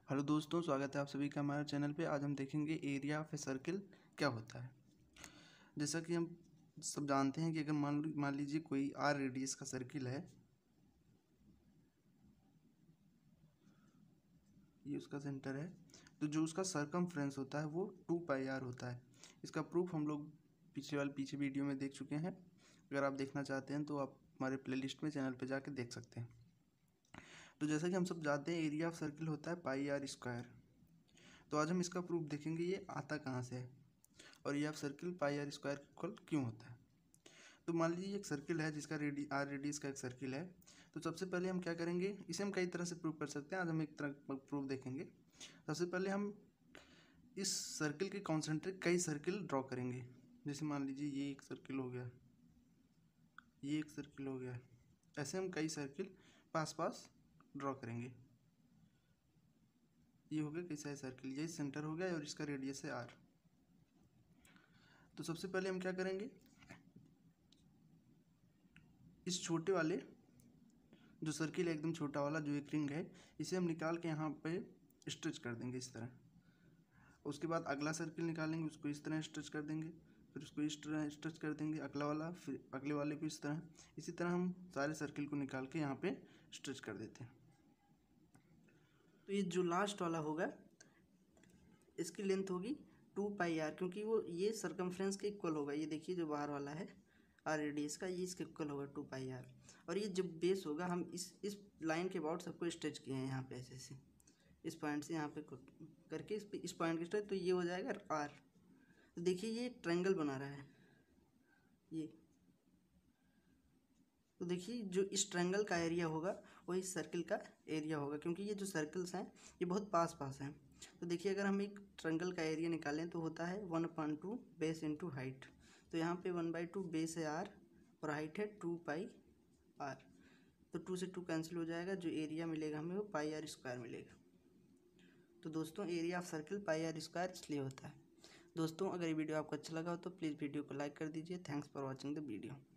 Hello दोस्तों, स्वागत है आप सभी का हमारे चैनल पे। आज हम देखेंगे एरिया ऑफ ए सर्किल क्या होता है। जैसा कि हम सब जानते हैं कि अगर मान लीजिए कोई आर रेडियस का सर्किल है, ये उसका सेंटर है, तो जो उसका सरकमफ्रेंस होता है वो 2πr होता है। इसका प्रूफ हम लोग पीछे वीडियो में देख चुके हैं। अगर आप देखना चाहते हैं तो आप हमारे प्लेलिस्ट में चैनल पर जाके देख सकते हैं। तो जैसा कि हम सब जानते हैं एरिया ऑफ सर्किल होता है πr²। तो आज हम इसका प्रूफ देखेंगे ये आता कहाँ से है और ये आप सर्किल πr² इक्वल क्यों होता है। तो मान लीजिए एक सर्किल है जिसका आर रेडियस का एक सर्किल है। तो सबसे पहले हम क्या करेंगे, इसे हम कई तरह से प्रूव कर सकते हैं। आज हम एक तरह प्रूफ देखेंगे। सबसे पहले हम इस सर्किल के कॉन्सेंट्रिक कई सर्किल ड्रॉ करेंगे। जैसे मान लीजिए ये एक सर्किल हो गया, ये एक सर्किल हो गया, ऐसे हम कई सर्किल पास पास ड्रॉ करेंगे। ये हो गया कई सारे सर्किल, ये सेंटर हो गया और इसका रेडियस है आर। तो सबसे पहले हम क्या करेंगे, इस छोटे वाले जो सर्किल है, एकदम छोटा वाला जो एक रिंग है, इसे हम निकाल के यहाँ पे स्ट्रेच कर देंगे इस तरह। उसके बाद अगला सर्किल निकालेंगे, उसको इस तरह स्ट्रेच कर देंगे, फिर उसको इस तरह स्ट्रेच कर देंगे अगला वाला, फिर अगले वाले को इस तरह। इसी तरह हम सारे सर्किल को निकाल के यहाँ पे स्ट्रेच कर देते हैं। तो ये जो लास्ट वाला होगा इसकी लेंथ होगी 2πr, क्योंकि वो ये सरकमफ्रेंस के इक्वल होगा। ये देखिए जो बाहर वाला है आर रेडियस का, ये इसके इक्वल होगा 2πr। और ये जब बेस होगा, हम इस लाइन के अबाउट सबको स्ट्रेच किए हैं यहाँ पे ऐसे से, इस पॉइंट से यहाँ पे करके इस पॉइंट के स्ट्रेच, तो ये हो जाएगा आर। तो देखिए ये एक ट्रायंगल बना रहा है ये। तो देखिए जो इस ट्रायंगल का एरिया होगा वो इस सर्किल का एरिया होगा, क्योंकि ये जो सर्कल्स हैं ये बहुत पास पास हैं। तो देखिए अगर हम एक ट्रायंगल का एरिया निकालें तो होता है 1/2 बेस इंटू हाइट। तो यहाँ पे 1/2 बेस है आर और हाइट है 2πr। तो 2 से 2 कैंसिल हो जाएगा, जो एरिया मिलेगा हमें वो πr² मिलेगा। तो दोस्तों एरिया ऑफ सर्किल πr² इसलिए होता है। दोस्तों अगर ये वीडियो आपको अच्छा लगा हो तो प्लीज़ वीडियो को लाइक कर दीजिए। Thanks for watching the video.